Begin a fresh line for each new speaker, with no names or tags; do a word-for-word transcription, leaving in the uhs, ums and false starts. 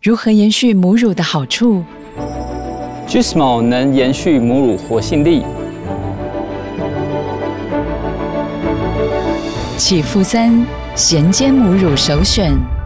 如何延续母乳的好处？
G S M O 能延续母乳活性力。
启肤三衔接母乳首选。